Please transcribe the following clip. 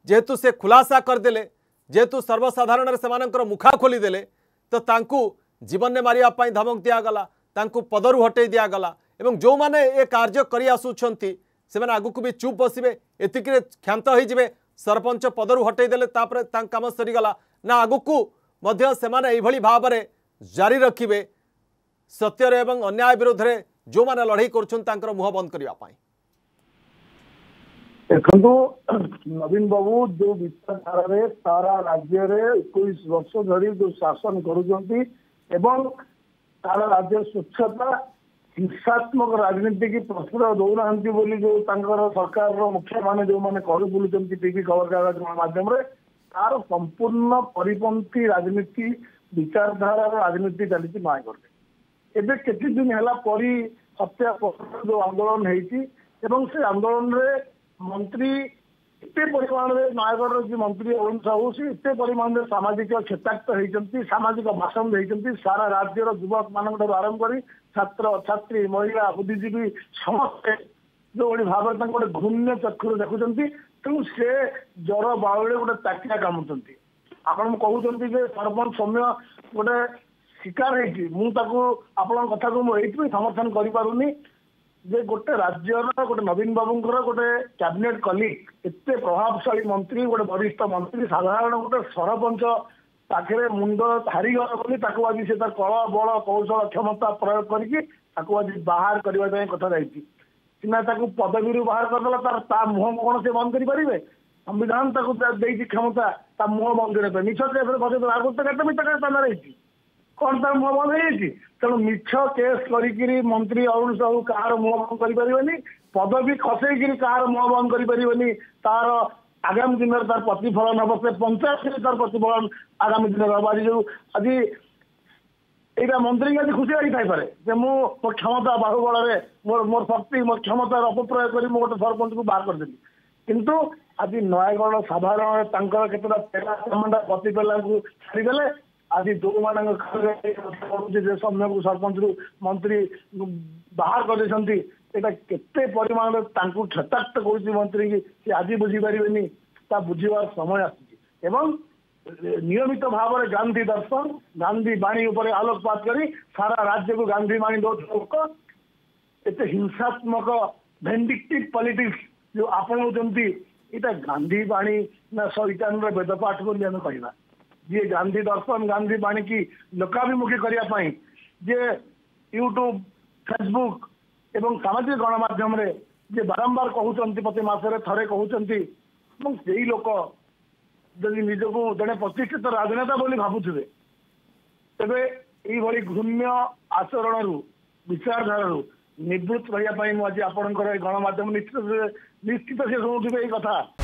जेहेतु से खुलासा करदे जेहेतु सर्वसाधारण से मुखा खोलीदे तो तांकू जीवन में मारिया धमक दिगला पदरू हटई दिगला एवं जो माने ए कार्य करी आसुछंती से आगु भी चुप बसबे एतिक क्षांत होइजिबे सरपंच पदरू हटई देले तापर काम सरीगला ना आगु से भाव में जारी रखिबे सत्यर एवं अन्याय विरोध में जो माने लड़ाई कर मुह बंद करने देखो नवीन बाबू जो विचारधारा सारा राज्य में 21 वर्ष धरी जो शासन करुँच सारा राज्य स्वच्छता हिंसात्मक राजनीति की प्रश्रय दौना जो सरकार मुख्य मान जो मैंने कर बुलूँ टीवी खबर कागज गणमाध्यम तार संपूर्ण परिपंथी राजनीति विचारधारा राजनीति चली नयगढ़ एवं केते दिन है परी हत्या जो आंदोलन होती से आंदोलन रे मंत्री इतने परिमाण में नयगढ़ जो मंत्री अरुण साहू से इतने परिमाण में सामाजिक क्षेत्राक्त होती सामाजिक भाषण देते सारा राज्यर युवक मान आरंभ कर छात्र छात्री महिला बुद्धिजीवी समस्ते जो भाव में गोटे घूण्य चक्षुर देखुं तेणु से जर बाउले गोटे ताकिया कामुंट आपण कहते सरपंच सौम्य गोटे शिकार होता कथा को मुझे समर्थन करें जे गोटे राज्यर गोटे नवीन बाबूंर गोटे कैबिनेट कलिग एत प्रभावशाली मंत्री गोटे वरिष्ठ मंत्री साधारण गोटे सरपंच पाखे मुंड हारीगला बोली आज से कल बल कौशल क्षमता प्रयोग करके आज बाहर करने कथा जाती सीना पदवी बाहर करदेला मुह कौन से बंद करेंगे संविधान क्षमता ता मुह बंद करने मिछ आगु तो मिछ रही कौन तार मुह बंद हो तेणु मिछ केस करी मंत्री अरुण साहू कहार मुह बंद करें पदवी खसईकि कहार मुह बंद करें तार आगामी दिन में तार प्रतिफलन हम से पंचायत तार प्रतिफलन आगामी दिन हम आज जो आज यहाँ मंत्री आज खुशी लगी जे मो क्षमता बाहुबल मोर शक्ति मोर क्षमतार अपप्रयोग कर गोटे सरपंच को बाहर करदेली किंतु आज नयगढ़ साधारण केतटा पेला चमंडा पति पेला छाड़देले आज जो मान समय को सरपंच रु मंत्री बाहर कर केते परिमाण क्षताक्त कर मंत्री की आज बुझीपारे बुझार समय आसुची नियमित भाव में गांधी दर्शन गांधी बाणी उपर आलोकपात कर सारा राज्य को गांधी बाणी दौर लोक एत हिंसात्मक भेंडिक्टिव पॉलिटिक्स जो आपणाऊँच यहाँ गांधी बाणी ना शैतान वेदपाठ बोली आम कहवा जी गांधी दर्शन गांधी बाणी की लोकाभिमुखी करने जे यूट्यूब फेसबुक एवं सामाजिक गणमाध्यम जे बारंबार कहते प्रति मासरे थरे कहते से लोक जदि निजक जड़े प्रतिष्ठित राजनेता बोली भावुवे तेरे ये घृण्य आचरण विचारधारा निवृत्त रही आज आपंकर गणमाध्यम निश्चित से शुणुवे ये कथा।